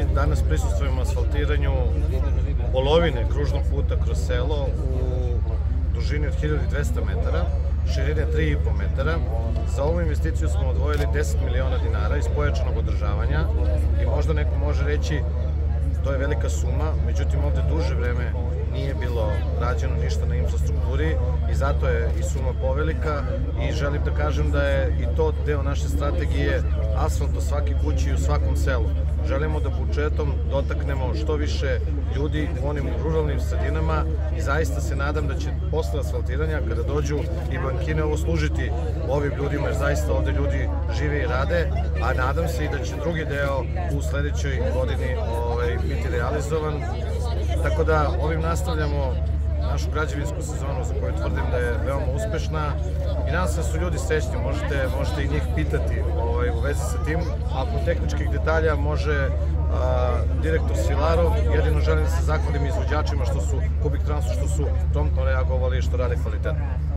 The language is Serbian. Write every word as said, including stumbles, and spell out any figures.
mi danas prisustvujemo asfaltiranju polovine kružnog puta kroz selo u dužini od hiljadu dvesta metara, širine tri i po metara. Za ovu investiciju smo odvojili deset miliona dinara iz pojačanog održavanja i možda neko može reći to je velika suma, međutim ovde duže vreme nije bilo rađeno ništa na infrastrukturi i zato je i suma povelika i želim da kažem da je i to deo naše strategije asfalt do svake kući i u svakom selu. Želimo da budžetom dotaknemo što više ljudi u onim ruralnim sredinama i zaista se nadam da će posle asfaltiranja, kada dođu i bankine, ovo služiti ovim ljudima, jer zaista ovde ljudi žive i rade, a nadam se i da će drugi deo u sledećoj godini ovaj, biti realizovan. Tako da ovim nastavljamo našu građevinsku sezonu za koju tvrdim da je veoma uspešna i nadam se da su ljudi srećni, možete, možete i njih pitati ovaj, u vezi sa tim. Ako tehničkih detalja može a, direktor Svilarov, jedino želim da se zahvalim izvođačima što su Kubik Transu, što su promptno reagovali i što rade kvalitetno.